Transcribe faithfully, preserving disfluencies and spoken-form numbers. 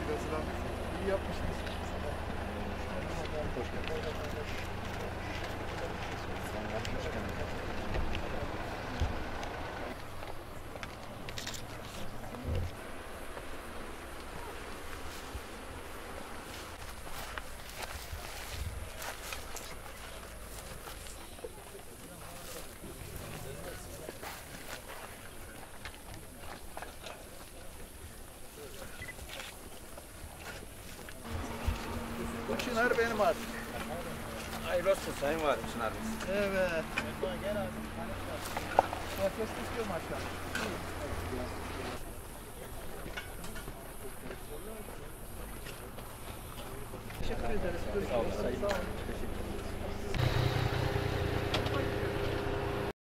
İyi yapmışsınız. Bu çınar benim artık. Hayırlı olsun Sayın Valim Çınar Bey. Evet. Gel abi. Herkes istiyor maşallah. Teşekkür ederiz. Görüşürüz. Sağ olun.